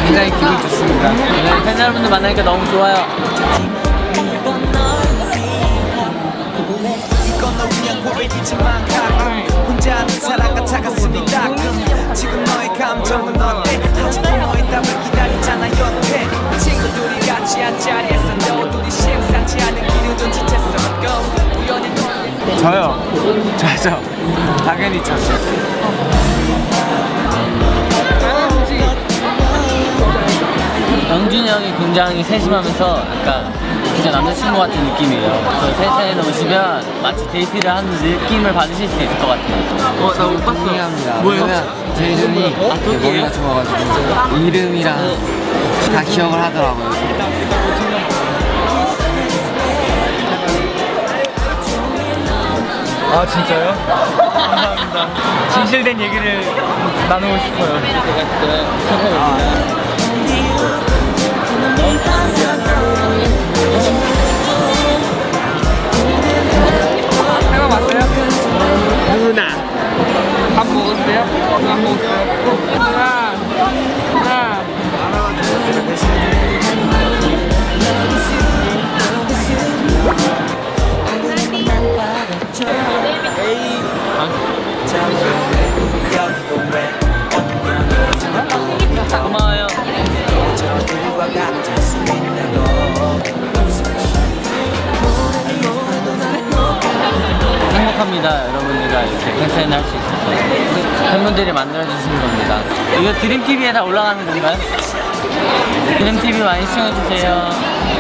굉장히 기분이 좋습니다. 네, 팬 여러분들 만나니까 너무 좋아요. 혼자는 사랑과 다가습니다. 지금 너의 감정은 어때? 아직도 너의 답을 기다리잖아 여태. 친구들이 같이 한 자리에서 너둘이 심상치 않은 길을 눈치챘어. 우연히 저요. 저죠. 당연히 저죠. 영준이 형이 굉장히 세심하면서 약간 진짜 남자친구 같은 느낌이에요. 저희 팬사인회 오시면 마치 데이트를 하는 느낌을 받으실 수 있을 것 같아요. 나 못 봤어. 합니다. 뭐예요? 저희 눈이 머리가 좋아가지고 이름이랑 다 기억을 하더라고요. 아 진짜요? 감사합니다. 진실된 얘기를 나누고 싶어요. 해봐봤어요? 누나 밥 먹었어요? 안 먹었어요? 누나 고마워요. 행복합니다. 여러분들과 이렇게 팬사인회 할 수 있어서 팬분들이 만들어주신 겁니다. 이거 드림TV에 다 올라가는 건가요? 드림TV 많이 시청해주세요.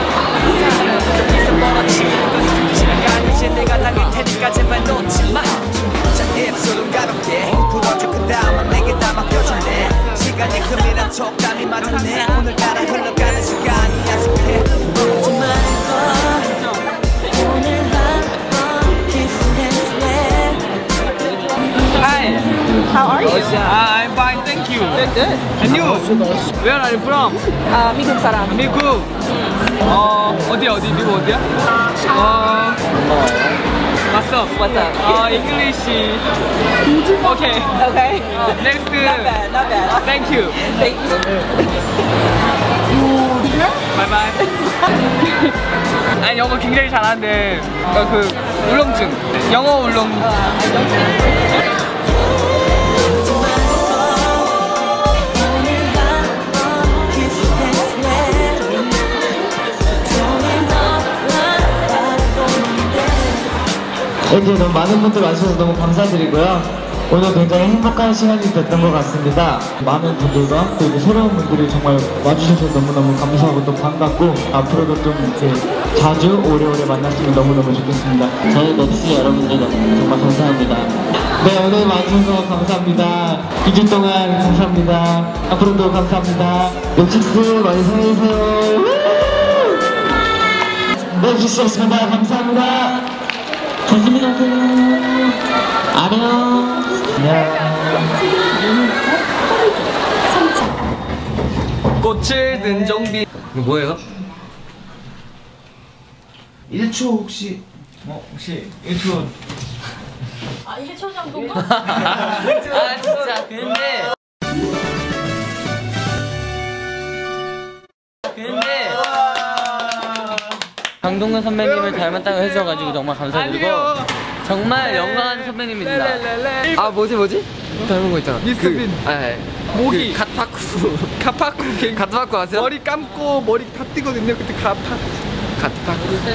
이제 내가 남길 테니까 제발 놓지 마. 자 입술은 가볍게 부어줘. 그 다음은 내게 다 맡겨줄래. 시간이 금이란 촉감이 맞았네. 오늘따라 흘러가는 시간이 약속해. 오지 말고 오늘 한번 키스해줄래. Hi, how are you? I'm fine, thank you. Good. And you? Where are you from? 미국 사람. 미국. 어디 미국 어디야? What's up? What's up? English. Okay. Okay. Next. Not bad, not bad. Thank you. Thank you. Bye bye. 아니 영어 굉장히 잘하는데 그 울렁증. 영어 울렁증. 이렇게 너무 많은 분들 와주셔서 너무 감사드리고요. 오늘 굉장히 행복한 시간이 됐던 것 같습니다. 많은 분들과 또 이제 새로운 분들이 정말 와주셔서 너무너무 감사하고 또 반갑고 앞으로도 좀 이렇게 자주 오래오래 만났으면 너무너무 좋겠습니다. 저희 넥시 여러분들 정말 감사합니다. 네, 오늘 와주셔서 감사합니다. 2주 동안 감사합니다. 앞으로도 감사합니다. 넥식스 많이 사랑해주세요. 네, 넥식스였습니다. 감사합니다. 조심히 가세요. 안녕. 꽃을 든 좀비. 이거 뭐예요? 1초 혹시 혹시 1초 1초 정도? 아 진짜 근데 강동근 선배님을 닮았다고 해주셔가지고 정말 감사드리고 정말 영광한 선배님입니다. 아 뭐지? 닮은 거 있잖아. 미스터 모기. 갓파쿠. 가파쿠. 갓파쿠 아세요? 머리 감고 머리 다 뜨거든요. 그때 가파쿠. 갓파쿠.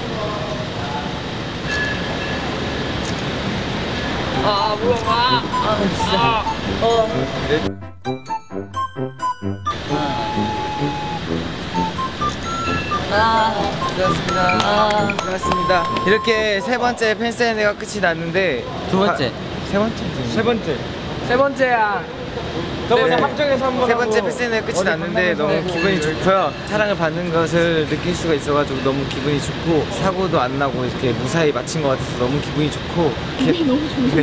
아 물어봐. 진짜 고맙습니다. 고맙습니다. 이렇게 세 번째 팬사인회가 끝이 났는데 두 번째 세 번째야. 저번에 네. 합정에서 한번 세 번째 팬사인회가 끝이 났는데 너무 기분이 좋고요. 사랑을 받는 것을 느낄 수가 있어가지고 너무 기분이 좋고 사고도 안 나고 이렇게 무사히 마친 것 같아서 너무 기분이 좋고. 기분이 너무 좋네.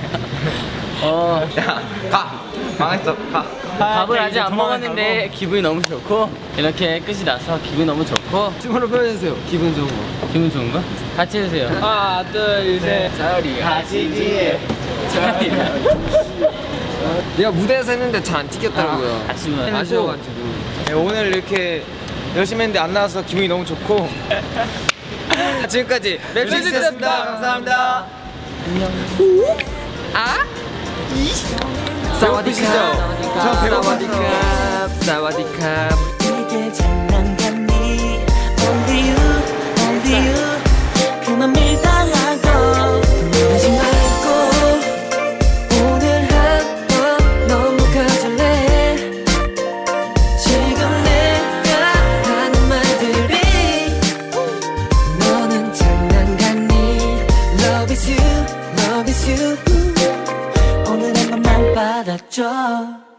야, 가. 망했어. 가. 밥을 아직 안 먹었는데 기분이 너무 좋고 이렇게 끝이 나서 기분이 너무 좋고 춤으로 표현해주세요. 기분 좋은 거. 기분 좋은 거? 같이 해주세요. 하나 둘 셋. 자리 가시지. 내가 무대에서 했는데 잘 안 튀겼더라고요. 아쉬워요. 아쉬워가지고. 네, 오늘 이렇게 열심히 했는데 안 나와서 기분이 너무 좋고 지금까지 맵시스였습니다. 감사합니다. 사와디캅. 저 배고파서. 사와디캅. 이게 장난감이 only you only you 그만 밀당하고 하지 말고 오늘 한번 넘어가줄래 지금 내가 하는 말들이 너는 장난감이 love is you 오늘 한 번만 받아줘